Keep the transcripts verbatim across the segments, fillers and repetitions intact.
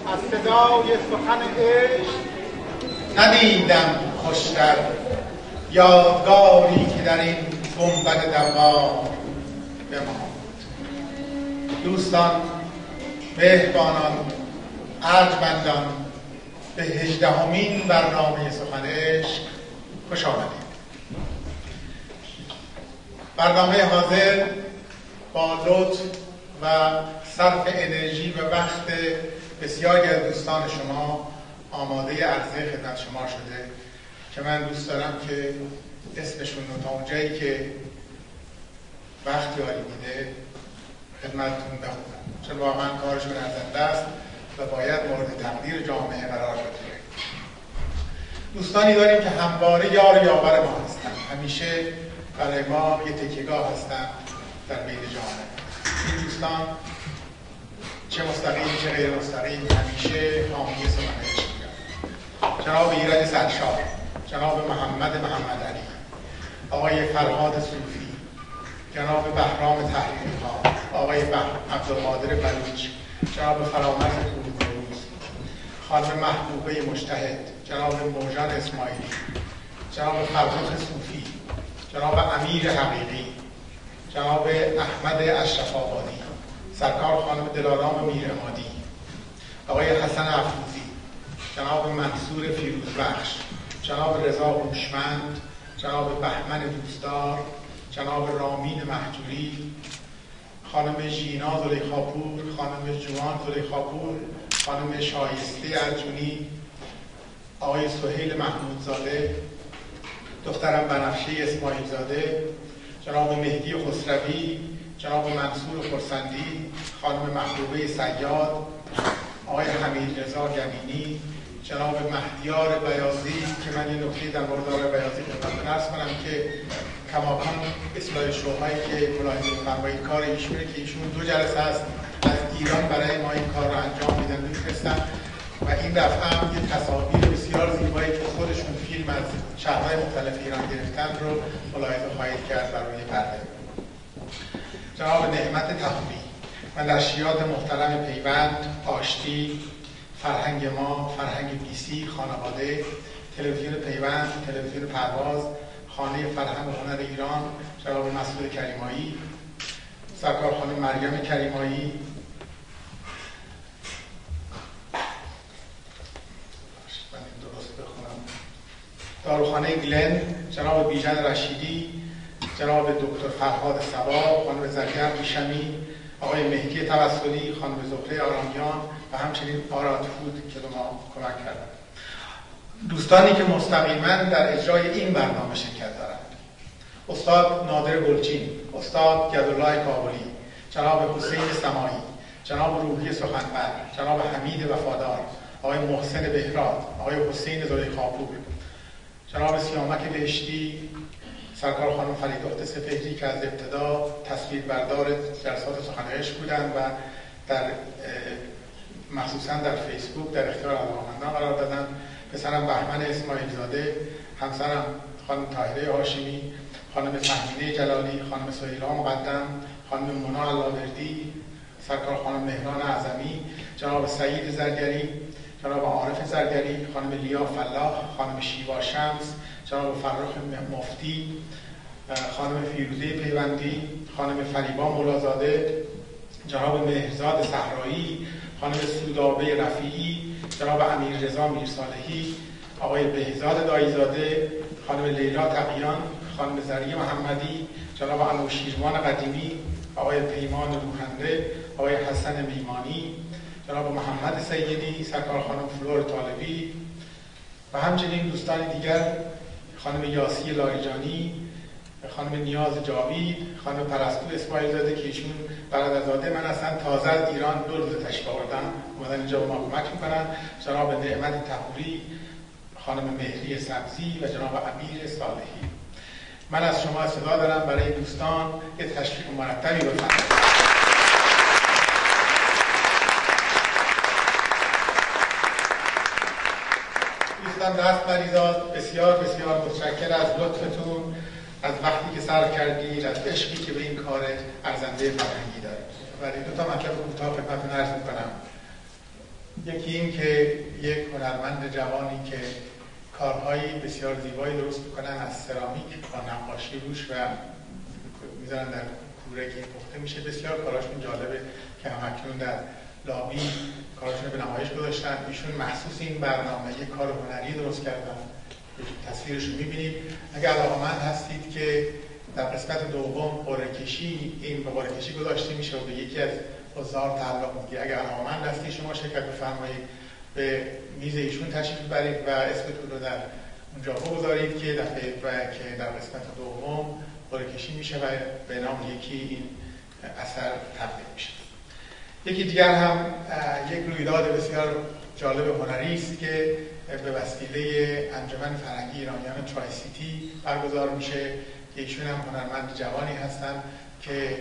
از صدای سخن عشق ندیدم خوشتر یادگاری که در این گنبد دوام بماند. دوستان، مهربانان، ارجمندان، به هجدهمین برنامه سخن عشق خوش آمدید. برنامه حاضر با لطف و صرف انرژی و وقت بسیاری از دوستان شما آماده عرضه خدمت شما شده که من دوست دارم که اسمشون رو تا اونجایی که وقت یاری میده خدمتتون بخونم، چون واقعا کارشون ارزنده است و باید مورد تقدیر جامعه قرار بگیره. دوستانی داریم که همواره یار یاور ما هستن، همیشه برای ما یه تکیه‌گاه هستن در بین جامعه. این دوستان چه مستقیم چه غیر مستقیم همیشه حامی سخن عشق بودن. جناب ایرج سرشار، جناب محمد محمد علی، آقای فرهاد صوفی، جناب بهرام تحریری‌ها، آقای عبدالقادر بلوچ، جناب فرامرز پورنوروز، خانم محبوبه مجتهد، جناب موجان اسماعیلی، جناب فرخ صوفی، جناب امیر حقیقی، جناب احمد اشرف آبادی، سرکار خانم دلارام میرعمادی، آقای حسن افروزی، جناب منصور فیروزبخش، جناب رضا هوشمند، جناب بهمن دوستدار، جناب رامین مهجوری، خانم ژینا زلیخاپور، خانم جوان زلیخاپور، خانم شایسته ارجونی، آقای سهیل محمودزاده، دخترم بنفشه اسماعیل زاده، جناب مهدی خسروی، جناب منصور خرسندی، خانم محبوبه صیاد، آقای حمید رضا گمینی، جناب مهدیار بیاضی که من این نکته در مورد آقای بیاضی خدمتتون عرض کنم که کماکان اصلاح شغل‌هایی که ملاحظه می‌فرمایید کار ایشونه که ایشون دو جلسه است از ایران برای ما این کار رو انجام میدن می‌فرستن و این دفعه هم یه تصاویر بسیار زیبایی که خودشون فیلم از شهرهای مختلف ایران گرفتن رو ملاحظه خواهید کرد بر روی پرده. جناب نعمت تحویلی، من در شیاد محترم پیوند، آشتی، فرهنگ ما، فرهنگ بیسی، خانواده، تلویزیون پیوند، تلویزیون پرواز، خانه فرهنگ و هنر ایران، جناب مسعود کریمایی، سرکار خانم مریم کریمایی، من این درست بخونم، داروخانه گلن، جناب بیژن رشیدی، جناب دکتر فرهاد صبا، خانم زرگر میشمی، آقای مهدی توسلی، خانم زهره آرامیان و همچنین آراد فود که به ما کمک کردند. دوستانی که مستقیما در اجرای این برنامه شرکت دارند: استاد نادر گلچین، استاد گدالله کابلی، جناب حسین سماعی، جناب روحی سخنور، جناب حمید وفادار، آقای محسن بهراد، آقای حسین زلیخاپور، جناب سیامک بهشتی، سرکار خانم فریدخت سپهری که از ابتدا تصویربردار جلسات سخن عشق بودند و در مخصوصا در فیسبوک در اختیار علاقه‌مندان قرار دادن، پسرم بهمن اسماعیل زاده، همسرم خانم طاهره هاشمی، خانم تهمینه جلالی، خانم سهیلا مقدم، خانم مونا علاوردی، سرکار خانم مهران اعظمی، جناب سعید زرگری، جناب عارف زرگری، خانم لیا فلاح، خانم شیوا شمس، جناب فرخ مفتی، خانم فیروزه پیوندی، خانم فریبا مولازاده، جناب مهرزاد صحرایی، خانم سودابه رفیعی، جناب امیر رضا میرصالحی، آقای بهزاد دایزاده، خانم لیلا تقیان، خانم زریه محمدی، جناب انوشیروان قدیمی، آقای پیمان روحنده، آقای حسن میمانی، جناب محمد سیدی، سرکار خانم فلور طالبی و همچنین دوستان دیگر، خانم یاسی لاریجانی، خانم نیاز جاوید، خانم پرستو اسماعیل زاده که ایشون برادرزاده من هستن، تازه از ایران دو روز تشریف آوردن اومدن اینجا به ما کمک میکنن، جناب نعمت تحویلی، خانم مهری سبزی و جناب امیر صالحی. من از شما صدا دارم برای دوستان یه تشریف مرتبی بفرمایید. دوستان دست بریزاد، بسیار بسیار متشکر از لطفتون، از وقتی که صرف کردید، از عشقی که به این کار ارزنده فرهنگی دارید. ولی دو تا مطلب کوتاه خدمتتون عرض می‌کنم. یکی این که یک هنرمند جوانی که کارهایی بسیار زیبایی درست میکنن از سرامیک با نقاشی روش و میذارن در کوره که پخته میشه. بسیار کاراشون جالبه که همکنون در لابی کاراشون به نمایش گذاشتن. ایشون مخصوص این برنامه یک کار هنری درست کردن، تصویرش رو میبینید. اگر علاقه‌مند هستید که در قسمت دوم قرعه کشی، این به قرعه کشی گذاشته میشه و به یکی از حضار تعلق میگیره. اگر علاقه‌مند هستید شما شرکت بفرمایید، به میز ایشون تشریف ببرید و اسمتون رو در اونجا بگذارید که دفعه و که در قسمت دوم قرعه کشی میشه و به نام یکی این اثر تبدیل میشه. یکی دیگر هم یک رویداد بسیار جالب هنری است که به وسیله انجمن فرهنگی ایرانیان ترای سیتی برگزار میشه. ایشون هم هنرمند جوانی هستن که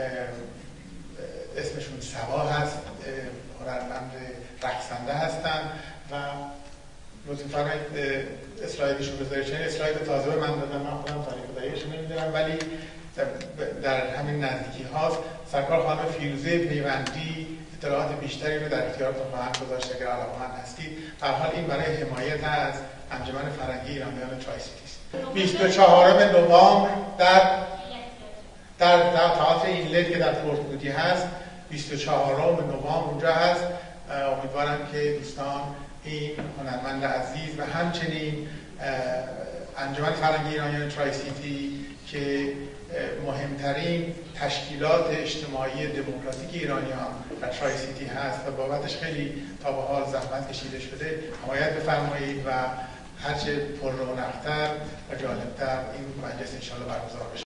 اسمشون سبا هست، هنرمند رقصنده هستن و لطفاً فرمایید اسلایدشون بذارید. چون اسلاید تازه به من دادن، من خودم تاریخ دقیقش نمیدونم، ولی در همین نزدیکی هاست. سرکار خانم فیروزه پیوندی اطلاعات بیشتری رو در اختیارتون خواهند گذاشت اگر علاقه‌مند هستید. به هر حال این برای حمایت از انجمن فرهنگی ایرانیان ترای سیتی است. بیست و چهارم نوامبر در در در تئاتر اینلت که در فورت مودی هست، بیست و چهارم نوامبر اونجا هست. امیدوارم که دوستان این هنرمند عزیز و همچنین انجمن فرهنگی ایرانیان ترای سیتی که مهمترین تشکیلات اجتماعی دموکراتیک ایرانیان در ترای سیتی هست و بابتش خیلی تا به حال زحمت کشیده شده، حمایت بفرمایید و هرچه پر رونق‌تر و جالبتر این مجلس انشاءالله برگزار بشه.